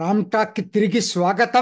రామ్ టాక్కి తిరిగి స్వాగతం.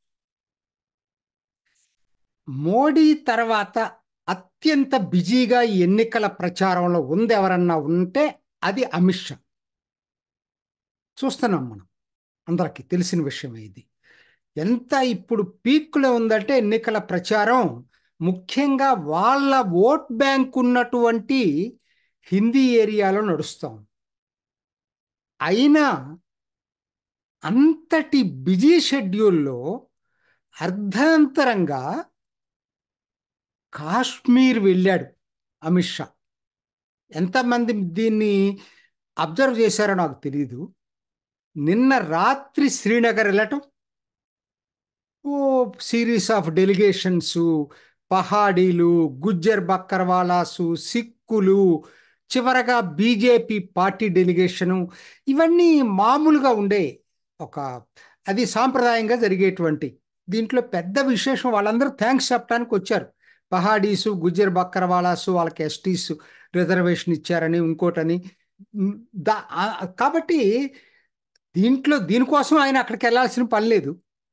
మోడీ తర్వాత అత్యంత బిజీగా ఎన్నికల ప్రచారంలో ఉంది ఎవరన్నా ఉంటే అది అమిత్ షా. చూస్తున్నాం మనం, అందరికీ తెలిసిన విషయమే ఇది. ఎంత ఇప్పుడు పీక్లో ఉందంటే ఎన్నికల ప్రచారం, ముఖ్యంగా వాళ్ళ ఓట్ బ్యాంక్ ఉన్నటువంటి హిందీ ఏరియాలో నడుస్తాం. అయినా అంతటి బిజీ షెడ్యూల్లో అర్ధాంతరంగా కాశ్మీర్ వెళ్ళాడు అమిత్ షా. ఎంతమంది దీన్ని అబ్జర్వ్ చేశారో నాకు తెలియదు. నిన్న రాత్రి శ్రీనగర్ వెళ్ళటం, ఓ సిరీస్ ఆఫ్ డెలిగేషన్స్, పహాడీలు, గుజ్జర్ బక్కర్వాలాసు, సిక్కులు, చివరగా బీజేపీ పార్టీ డెలిగేషను, ఇవన్నీ మామూలుగా ఉండే ఒక అది సాంప్రదాయంగా జరిగేటువంటి. దీంట్లో పెద్ద విశేషం, వాళ్ళందరూ థ్యాంక్స్ చెప్పడానికి వచ్చారు. పహాడీసు, గుజ్జర్ బక్కర్వాలాసు వాళ్ళకి ఎస్టీస్ రిజర్వేషన్ ఇచ్చారని, ఇంకోటని. కాబట్టి దీనికోసం ఆయన అక్కడికి వెళ్ళాల్సిన పని లేదు.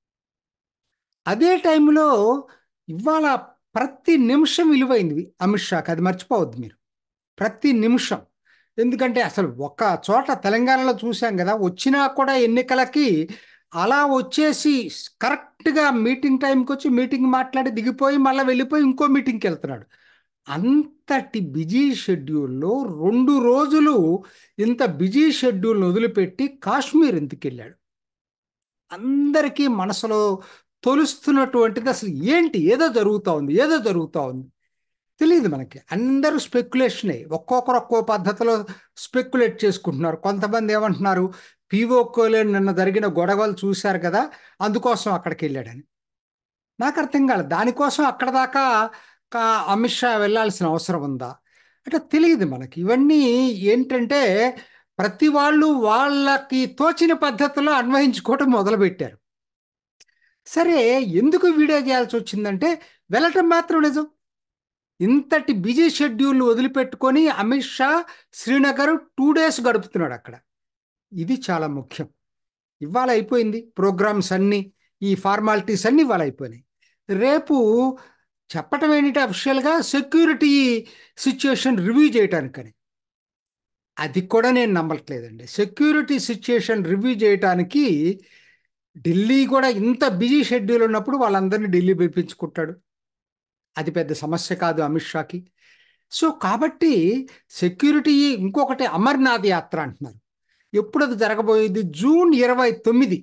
అదే టైంలో ఇవాళ ప్రతి నిమిషం విలువైంది అమిత్ షాకి, అది మర్చిపోవద్దు మీరు. ప్రతి నిమిషం. ఎందుకంటే అసలు ఒక చోట తెలంగాణలో చూసాం కదా, వచ్చినా కూడా ఎన్నికలకి అలా వచ్చేసి కరెక్ట్గా మీటింగ్ టైంకి వచ్చి మీటింగ్ మాట్లాడి దిగిపోయి మళ్ళీ వెళ్ళిపోయి ఇంకో మీటింగ్కి వెళ్తున్నాడు. అంతటి బిజీ షెడ్యూల్లో 2 రోజులు ఇంత బిజీ షెడ్యూల్ని వదిలిపెట్టి కాశ్మీర్ ఎందుకు వెళ్ళాడు? అందరికీ మనసులో తొలుస్తున్నటువంటిది అసలు ఏంటి? ఏదో జరుగుతూ ఉంది తెలియదు మనకి. అందరూ స్పెక్యులేషనే, ఒక్కొక్కరు ఒక్కో పద్ధతిలో స్పెక్యులేట్ చేసుకుంటున్నారు. కొంతమంది ఏమంటున్నారు, పీఓకోలో నిన్న జరిగిన గొడవలు చూశారు కదా, అందుకోసం అక్కడికి వెళ్ళాడని. నాకు అర్థం కాలేదు, దానికోసం అక్కడ దాకా అమిత్ షా వెళ్ళాల్సిన అవసరం ఉందా అంటే తెలియదు మనకి. ఇవన్నీ ఏంటంటే ప్రతి వాళ్ళు వాళ్ళకి తోచిన పద్ధతిలో అన్వయించుకోవటం మొదలుపెట్టారు. సరే, ఎందుకు వీడియో చేయాల్సి వచ్చిందంటే వెళ్ళటం మాత్రం నిజం. ఇంతటి బిజీ షెడ్యూల్ వదిలిపెట్టుకొని అమిత్ షా శ్రీనగర్ 2 days గడుపుతున్నాడు అక్కడ. ఇది చాలా ముఖ్యం. ఇవాళ అయిపోయింది ప్రోగ్రామ్స్ అన్నీ, ఈ ఫార్మాలిటీస్ అన్నీ ఇవాళ అయిపోయినాయి. రేపు చెప్పటం ఏంటంటే అఫిషియల్గా సెక్యూరిటీ సిచ్యుయేషన్ రివ్యూ చేయటానికని. అది కూడా నేను నమ్మట్లేదండి. సెక్యూరిటీ సిచ్యుయేషన్ రివ్యూ చేయటానికి ఢిల్లీ కూడా ఇంత బిజీ షెడ్యూల్ ఉన్నప్పుడు వాళ్ళందరినీ ఢిల్లీ పిలిపించుకుంటాడు. అది పెద్ద సమస్య కాదు అమిత్ షాకి. సో కాబట్టి సెక్యూరిటీ. ఇంకొకటి అమర్నాథ్ యాత్ర అంటున్నారు. ఎప్పుడు అది జరగబోయేది? June 29.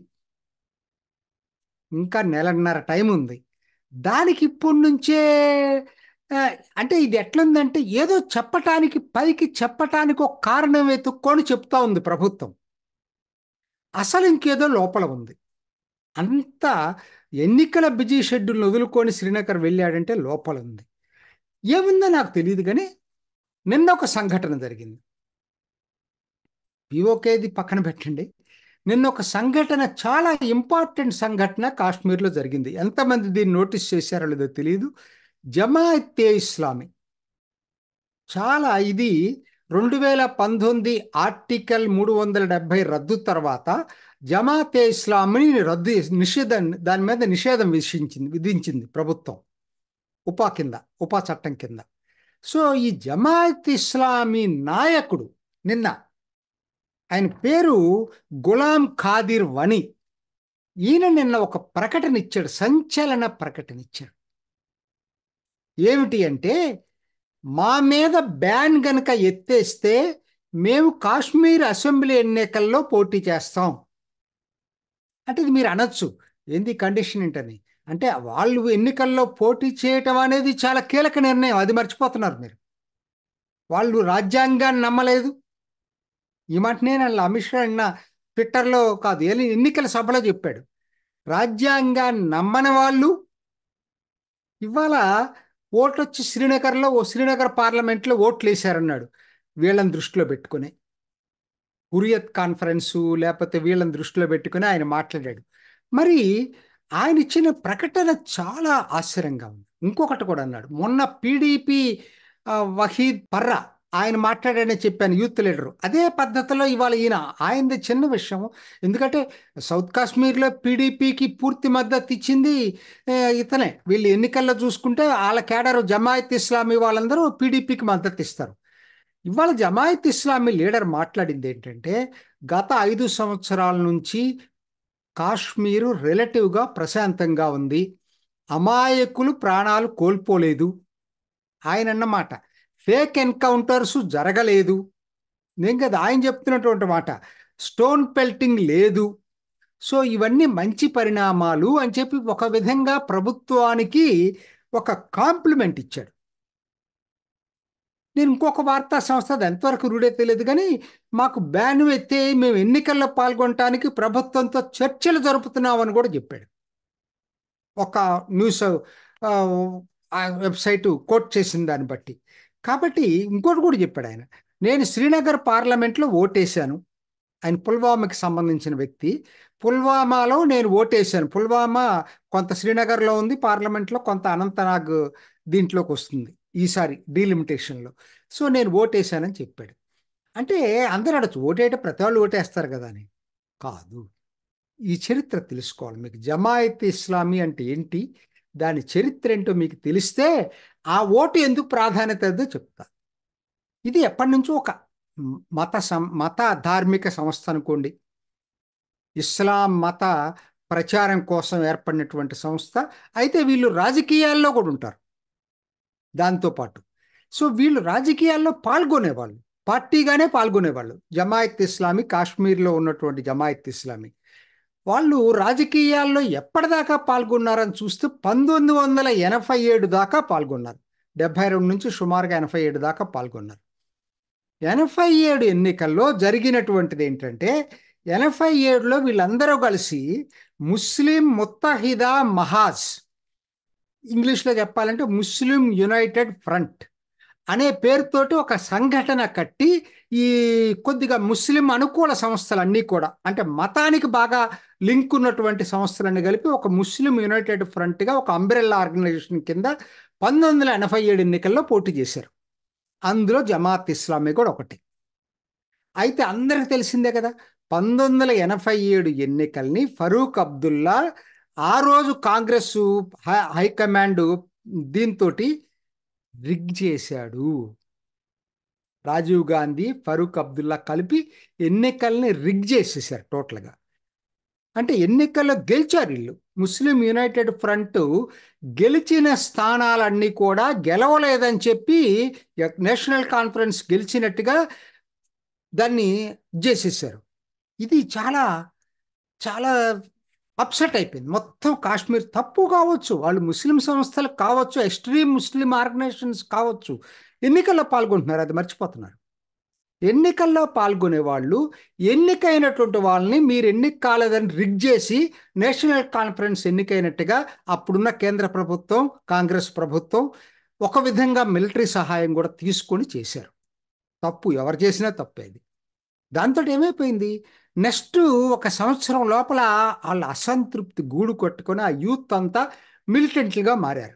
ఇంకా నెలన్నర టైం ఉంది. దానికి ఇప్పటి నుంచే అంటే ఇది ఎట్లుందంటే ఏదో చెప్పటానికి, పైకి చెప్పటానికి ఒక కారణం వెతుక్కొని చెప్తా ఉంది ప్రభుత్వం. అసలు ఇంకేదో లోపల ఉంది. అంత ఎన్నికల బిజీ షెడ్యూల్ని వదులుకొని శ్రీనగర్ వెళ్ళాడంటే లోపల ఉంది. ఏముందో నాకు తెలియదు, కానీ నిన్న ఒక సంఘటన జరిగింది. పిఓకేది పక్కన పెట్టండి, నిన్న ఒక సంఘటన, చాలా ఇంపార్టెంట్ సంఘటన కాశ్మీర్లో జరిగింది. ఎంతమంది దీన్ని నోటీస్ చేశారో లేదో తెలియదు. జమాయతే ఇస్లామీ చాలా ఇది 2019 ఆర్టికల్ 370 రద్దు తర్వాత జమాతే ఇస్లామీని దాని మీద నిషేధం విధించింది ప్రభుత్వం, ఉపా చట్టం కింద. సో ఈ జమాయత్ ఇస్లామీ నాయకుడు నిన్న, ఆయన పేరు గులాం ఖాదిర్ వని, ఈయన నిన్న ఒక ప్రకటన ఇచ్చాడు, సంచలన ప్రకటన ఇచ్చాడు. ఏమిటి అంటే, మా మీద బ్యాన్ గనక ఎత్తేస్తే మేము కాశ్మీర్ అసెంబ్లీ ఎన్నికల్లో పోటీ చేస్తాం. అంటే ఇది మీరు అనొచ్చు, ఏంది కండిషన్ ఏంటని. అంటే వాళ్ళు ఎన్నికల్లో పోటీ చేయటం అనేది చాలా కీలక నిర్ణయం, అది మర్చిపోతున్నారు మీరు. వాళ్ళు రాజ్యాంగాన్ని నమ్మలేదు. ఈ మాట నేను అమిత్ షా అన్న ట్విట్టర్లో కాదు, ఎన్నికల సభలో చెప్పాడు. రాజ్యాంగాన్ని నమ్మని వాళ్ళు ఇవాళ ఓట్లు వచ్చి శ్రీనగర్ పార్లమెంట్లో ఓట్లు వేశారన్నాడు. వీళ్ళని దృష్టిలో పెట్టుకుని హురియత్ కాన్ఫరెన్సు లేకపోతే వీళ్ళని దృష్టిలో పెట్టుకుని ఆయన మాట్లాడాడు. మరి ఆయన ఇచ్చిన ప్రకటన చాలా ఆశ్చర్యంగా ఉంది. ఇంకొకటి కూడా అన్నాడు, మొన్న పీడీపీ వహీద్ పర్రా ఆయన మాట్లాడాడని చెప్పాను, యూత్ లీడరు. అదే పద్ధతిలో ఇవాళ ఆయనది చిన్న విషయం. ఎందుకంటే సౌత్ కాశ్మీర్లో పీడీపీకి పూర్తి మద్దతు ఇచ్చింది ఇతనే. వీళ్ళు ఎన్నికల్లో చూసుకుంటే వాళ్ళ కేడరు జమాయత్ ఇస్లామీ వాళ్ళందరూ పీడీపీకి మద్దతు ఇస్తారు. ఇవాళ జమాయత్ ఇస్లామీ లీడర్ మాట్లాడింది ఏంటంటే, గత 5 సంవత్సరాల నుంచి కాశ్మీరు రిలేటివ్గా ప్రశాంతంగా ఉంది, అమాయకులు ప్రాణాలు కోల్పోలేదు. ఆయన అన్నమాట. ఫేక్ ఎన్కౌంటర్స్ జరగలేదు. నేను కదా ఆయన చెప్తున్నటువంటి మాట. స్టోన్ పెల్టింగ్ లేదు. సో ఇవన్నీ మంచి పరిణామాలు అని చెప్పి ఒక విధంగా ప్రభుత్వానికి ఒక కాంప్లిమెంట్ ఇచ్చాడు. నేను ఇంకొక వార్తా సంస్థ, అది ఎంతవరకు రూఢే తెలియదు కానీ, మాకు బ్యాన్ ఎత్తే మేము ఎన్నికల్లో పాల్గొనడానికి ప్రభుత్వంతో చర్చలు జరుపుతున్నామని కూడా చెప్పాడు. ఒక న్యూస్ వెబ్సైట్ కోట్ చేసిన దాన్ని బట్టి. కాబట్టి ఇంకోటి కూడా చెప్పాడు ఆయన. నేను శ్రీనగర్ పార్లమెంట్లో ఓటేశాను. ఆయన పుల్వామాకి సంబంధించిన వ్యక్తి. పుల్వామాలో నేను ఓటేశాను. పుల్వామా కొంత శ్రీనగర్లో ఉంది పార్లమెంట్లో, కొంత అనంతనాగ్ దీంట్లోకి వస్తుంది ఈసారి డీలిమిటేషన్లో. సో నేను ఓటేశానని చెప్పాడు. అంటే అందరూ అడచ్చు, ఓటేట ప్రతి వాళ్ళు ఓటేస్తారు కదా అని. కాదు, ఈ చరిత్ర తెలుసుకోవాలి. మీకు జమాయత్ ఇస్లామీ అంటే ఏంటి, దాని చరిత్ర ఏంటో మీకు తెలిస్తే ఆ ఓటు ఎందుకు ప్రాధాన్యత ఉందో చెప్తా. ఇది ఎప్పటి నుంచో ఒక మత ధార్మిక సంస్థ అనుకోండి. ఇస్లాం మత ప్రచారం కోసం ఏర్పడినటువంటి సంస్థ. అయితే వీళ్ళు రాజకీయాల్లో కూడా ఉంటారు దాంతోపాటు. సో వీళ్ళు రాజకీయాల్లో పాల్గొనేవాళ్ళు, పార్టీగానే పాల్గొనేవాళ్ళు. జమాయత్ ఇస్లామీ, కాశ్మీర్లో ఉన్నటువంటి జమాయత్ ఇస్లామీ వాళ్ళు రాజకీయాల్లో ఎప్పటిదాకా పాల్గొన్నారని చూస్తే 1987 దాకా పాల్గొన్నారు. 72 నుంచి సుమారుగా 87 దాకా పాల్గొన్నారు. 87 ఎన్నికల్లో జరిగినటువంటిది ఏంటంటే, 87లో వీళ్ళందరూ కలిసి ముస్లిం ముత్తహిదా మహాజ్, ఇంగ్లీష్లో చెప్పాలంటే ముస్లిం యునైటెడ్ ఫ్రంట్ అనే పేరుతోటి ఒక సంఘటన కట్టి, ఈ కొద్దిగా ముస్లిం అనుకూల సంస్థలన్నీ కూడా, అంటే మతానికి బాగా లింక్ ఉన్నటువంటి సంస్థలన్నీ కలిపి ఒక ముస్లిం యునైటెడ్ ఫ్రంట్గా ఒక అంబ్రెల్లా ఆర్గనైజేషన్ కింద 1987 ఎన్నికల్లో పోటీ చేశారు. అందులో జమాత్ ఇస్లామీ కూడా ఒకటి. అయితే అందరికి తెలిసిందే కదా, 1987 ఎన్నికల్ని ఫరూక్ అబ్దుల్లా ఆ రోజు కాంగ్రెస్ హైకమాండ్ దీంతో రిగ్ చేశాడు. రాజీవ్ గాంధీ, ఫరూక్ అబ్దుల్లా కలిపి ఎన్నికల్ని రిగ్ చేసేసారు టోటల్గా. అంటే ఎన్నికల్లో గెలిచారు వీళ్ళు. ముస్లిం యునైటెడ్ ఫ్రంట్ గెలిచిన స్థానాలన్నీ కూడా గెలవలేదని చెప్పి నేషనల్ కాన్ఫరెన్స్ గెలిచినట్టుగా దాన్ని చేసేసారు. ఇది చాలా చాలా అప్సెట్ అయిపోయింది మొత్తం కాశ్మీర్. తప్పు కావచ్చు, వాళ్ళు ముస్లిం సంస్థలు కావచ్చు, ఎక్స్ట్రీమ్ ముస్లిం ఆర్గనైజేషన్స్ కావచ్చు, ఎన్నికల్లో పాల్గొంటున్నారు, అది మర్చిపోతున్నారు. ఎన్నికల్లో పాల్గొనే వాళ్ళు ఎన్నికైనటువంటి వాళ్ళని మీరు ఎన్నిక కాలేదని రిగ్ చేసి నేషనల్ కాన్ఫరెన్స్ ఎన్నికైనట్టుగా అప్పుడున్న కేంద్ర ప్రభుత్వం, కాంగ్రెస్ ప్రభుత్వం ఒక విధంగా మిలిటరీ సహాయం కూడా తీసుకొని చేశారు. తప్పు ఎవరు చేసినా తప్పేది. దాంతో ఏమైపోయింది, నెక్స్ట్ 1 సంవత్సరం లోపల వాళ్ళ అసంతృప్తి గూడు కొట్టుకొని ఆ యూత్ అంతా మిలిటెంట్లుగా మారారు.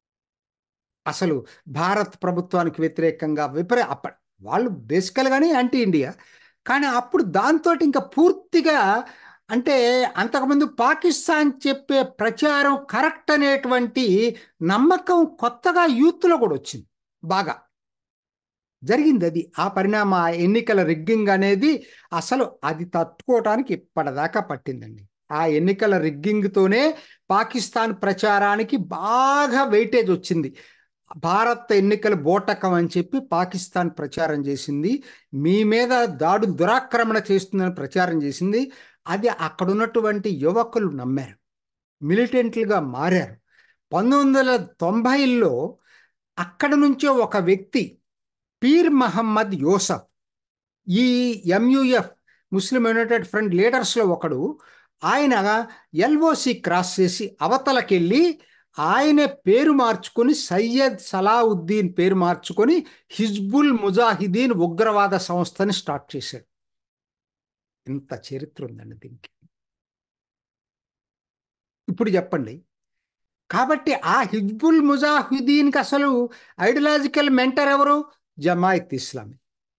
అసలు భారత్ ప్రభుత్వానికి వ్యతిరేకంగా వాళ్ళు బేసికల్గానే యాంటీ ఇండియా. కానీ అప్పుడు దాంతో ఇంకా పూర్తిగా, అంటే అంతకుముందు పాకిస్తాన్ చెప్పే ప్రచారం కరెక్ట్ అనేటువంటి నమ్మకం కొత్తగా యూత్లో కూడా వచ్చింది. బాగా జరిగింది అది. ఆ పరిణామ ఎన్నికల రిగ్గింగ్ అనేది అసలు అది తట్టుకోవటానికి ఇప్పటిదాకా పట్టిందండి. ఆ ఎన్నికల రిగ్గింగ్తోనే పాకిస్తాన్ ప్రచారానికి బాగా వెయిటేజ్ వచ్చింది. భారత్ ఎన్నికల బోటకం అని చెప్పి పాకిస్తాన్ ప్రచారం చేసింది. మీ మీద దురాక్రమణ చేస్తుందని ప్రచారం చేసింది. అది అక్కడ ఉన్నటువంటి యువకులు నమ్మారు, మిలిటెంట్లుగా మారారు. 1990లో అక్కడ నుంచే ఒక వ్యక్తి పీర్ మహమ్మద్ యూసఫ్, ఈ ఎంయుఎఫ్ ముస్లిం యునైటెడ్ ఫ్రంట్ లీడర్స్లో ఒకడు, ఆయన ఎల్ఓసి క్రాస్ చేసి అవతలకెళ్ళి ఆయన పేరు మార్చుకొని సయ్యద్ సలావుద్దీన్ పేరు మార్చుకొని హిజ్బుల్ ముజాహిదీన్ ఉగ్రవాద సంస్థని స్టార్ట్ చేశాడు. ఇంత చరిత్ర ఉందండి దీనికి. ఇప్పుడు చెప్పండి. కాబట్టి ఆ హిజ్బుల్ ముజాహిదీన్కి అసలు ఐడియాలజికల్ మెంటర్ ఎవరు? జమాయత్ ఇస్లామీ.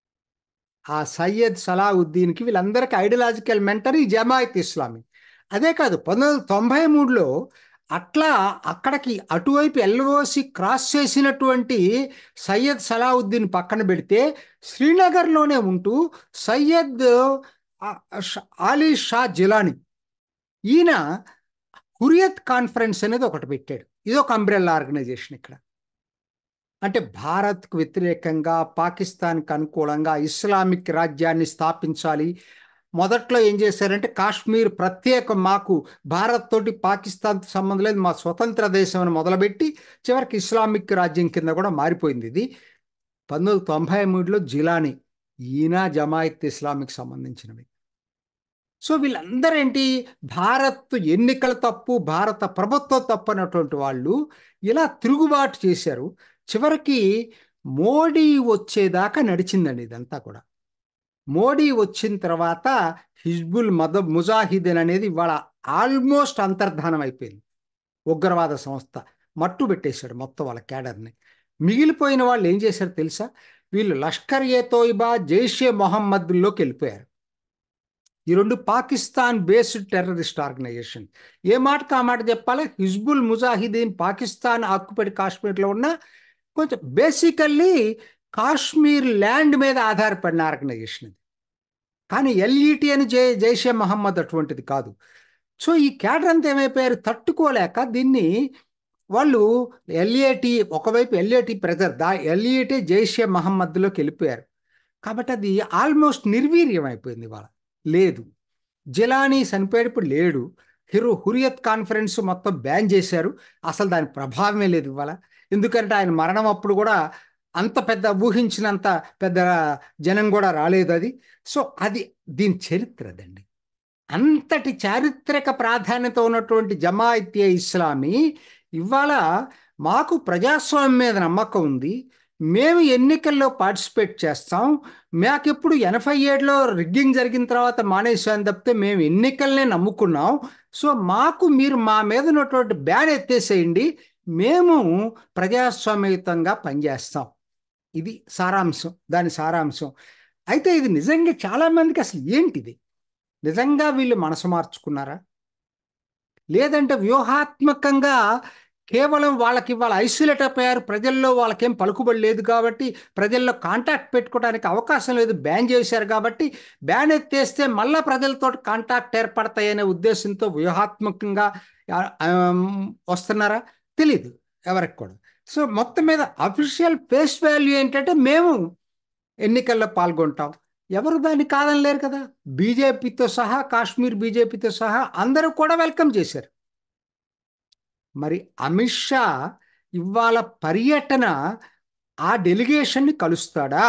ఆ సయ్యద్ సలావుద్దీన్కి వీళ్ళందరికీ ఐడియాలజికల్ మెంటర్ ఈ జమాయత్ ఇస్లామీ. అదే కాదు 1993లో అట్లా అక్కడికి అటువైపు ఎల్ఓసి క్రాస్ చేసినటువంటి సయ్యద్ సలావుద్దీన్ పక్కన పెడితే శ్రీనగర్లోనే ఉంటూ సయ్యద్ అలీ షా జిలానీ ఈయన హురియత్ కాన్ఫరెన్స్ అనేది ఒకటి పెట్టాడు. ఇది ఒక అంబ్రెల్లా ఆర్గనైజేషన్. ఇక్కడ అంటే భారత్కు వ్యతిరేకంగా పాకిస్తాన్కి అనుకూలంగా ఇస్లామిక్ రాజ్యాన్ని స్థాపించాలి. మొదట్లో ఏం చేశారంటే కాశ్మీర్ ప్రత్యేకం, మాకు భారత్ తోటి పాకిస్తాన్తో సంబంధం లేదు, మా స్వతంత్ర దేశం అని మొదలుపెట్టి చివరికి ఇస్లామిక్ రాజ్యం కింద కూడా మారిపోయింది. ఇది 1993లో జిలానీ, ఈయన జమాయత్ ఇస్లామిక్ సంబంధించినవి. సో వీళ్ళందరూ ఏంటి, భారత్ ఎన్నికల తప్పు, భారత ప్రభుత్వం తప్పు అన్నటువంటి వాళ్ళు ఇలా తిరుగుబాటు చేశారు. చివరికి మోడీ వచ్చేదాకా నడిచిందండి ఇదంతా కూడా. మోడీ వచ్చిన తర్వాత హిజ్బుల్ ముజాహిదీన్ అనేది ఇవాళ ఆల్మోస్ట్ అంతర్ధానం అయిపోయింది. ఉగ్రవాద సంస్థ మట్టు పెట్టేశాడు మొత్తం వాళ్ళ క్యాడర్ని. మిగిలిపోయిన వాళ్ళు ఏం చేశారు తెలుసా, వీళ్ళు లష్కర్ ఏ తోయిబా, జైషే మొహమ్మద్లోకి వెళ్ళిపోయారు. ఈ రెండు పాకిస్తాన్ బేస్డ్ టెర్రరిస్ట్ ఆర్గనైజేషన్. ఏ మాటకు ఆ మాట చెప్పాలి, హిజ్బుల్ ముజాహిదీన్ పాకిస్తాన్ ఆక్యుపైడ్ కాశ్మీర్లో ఉన్న కొంచెం బేసికల్లీ కాశ్మీర్ ల్యాండ్ మీద ఆధారపడిన ఆర్గనైజేషన్ ఇది. కానీ ఎల్ఈటి అని జైషే మహమ్మద్ అటువంటిది కాదు. సో ఈ క్యాడర్ అంతా ఏమైపోయారు, తట్టుకోలేక దీన్ని వాళ్ళు ఒకవైపు ఎల్ఏటి ప్రెజర్, ఎల్ఈటి జైషే మహమ్మద్లోకి వెళ్ళిపోయారు. కాబట్టి అది ఆల్మోస్ట్ నిర్వీర్యం అయిపోయింది. వాళ్ళ లేదు, జిలానీ చనిపోయేటప్పుడు లేడు. హురియత్ కాన్ఫరెన్స్ మొత్తం బ్యాన్ చేశారు. అసలు దాని ప్రభావమే లేదు ఇవాళ. ఎందుకంటే ఆయన మరణం అప్పుడు కూడా అంత పెద్ద ఊహించినంత పెద్ద జనం కూడా రాలేదు అది. సో అది దీని చరిత్ర అదండి. అంతటి చారిత్రక ప్రాధాన్యత ఉన్నటువంటి జమాయతే ఇస్లామీ ఇవాళ మాకు ప్రజాస్వామ్యం మీద నమ్మకం ఉంది, మేము ఎన్నికల్లో పార్టిసిపేట్ చేస్తాం, మాకెప్పుడు 87లో రిగ్గింగ్ జరిగిన తర్వాత మానేసాను తప్పితే మేము ఎన్నికలనే నమ్ముకున్నాం. సో మాకు మీరు మా మీద ఉన్నటువంటి బ్యాన్ ఎత్తేసేయండి, మేము ప్రజాస్వామ్యయుతంగా పనిచేస్తాం. ఇది సారాంశం, దాని సారాంశం. అయితే ఇది నిజంగా చాలామందికి అసలు ఏంటిది, నిజంగా వీళ్ళు మనసు మార్చుకున్నారా, లేదంటే వ్యూహాత్మకంగా కేవలం వాళ్ళకి వాళ్ళ ఐసోలేట్ అయిపోయారు, ప్రజల్లో వాళ్ళకేం పలుకుబడి లేదు కాబట్టి, ప్రజల్లో కాంటాక్ట్ పెట్టుకోవడానికి అవకాశం లేదు, బ్యాన్ చేశారు కాబట్టి బ్యాన్ ఎత్తేస్తే మళ్ళీ ప్రజలతో కాంటాక్ట్ ఏర్పడతాయనే ఉద్దేశంతో వ్యూహాత్మకంగా వస్తున్నారా తెలీదు ఎవరికి కూడా. సో మొత్తం మీద అఫీషియల్ ఫేస్ వాల్యూ ఏంటంటే మేము ఎన్నికల్లో పాల్గొంటాం, ఎవరు దాన్ని కాదనలేరు కదా. బీజేపీతో సహా, కాశ్మీర్ బీజేపీతో సహా అందరూ కూడా వెల్కమ్ చేశారు. మరి అమిత్ షా ఇవాళ పర్యటన ఆ డెలిగేషన్ని కలుస్తాడా,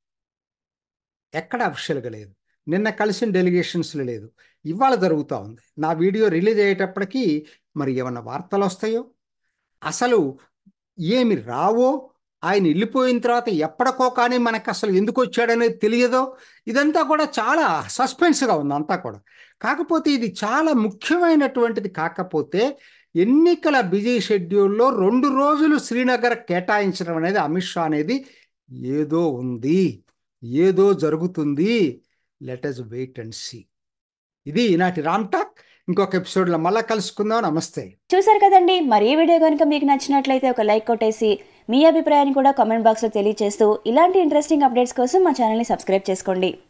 ఎక్కడ అఫీషియల్గా లేదు. నిన్న కలిసిన డెలిగేషన్స్లో లేదు, ఇవాళ జరుగుతూ ఉంది. నా వీడియో రిలీజ్ అయ్యేటప్పటికీ మరి ఏమన్నా వార్తలు వస్తాయో, అసలు ఏమి రావో, ఆయన వెళ్ళిపోయిన తర్వాత ఎప్పటికో కానీ మనకు అసలు ఎందుకు వచ్చాడనేది తెలియదో, ఇదంతా కూడా చాలా సస్పెన్స్గా ఉంది అంతా కూడా. కాకపోతే ఇది చాలా ముఖ్యమైనటువంటిది. కాకపోతే ఎన్నికల బిజీ షెడ్యూల్లో 2 రోజులు శ్రీనగర్ కేటాయించడం అనేది అమిత్ షా అనేది ఏదో ఉంది, ఏదో జరుగుతుంది. Let us wait and see. ఇది ఈనాటి రామ్ టాక్. ఇంకొక ఎపిసోడ్లో మళ్ళీ కలుసుకుందాం. నమస్తే. చూసారు కదండి, మరి ఈ వీడియో కనుక మీకు నచ్చినట్లయితే ఒక లైక్ కొట్టేసి మీ అభిప్రాయాన్ని కూడా కామెంట్ బాక్స్లో తెలియజేస్తూ ఇలాంటి ఇంట్రెస్టింగ్ అప్డేట్స్ కోసం మా ఛానల్ని సబ్స్క్రైబ్ చేసుకోండి.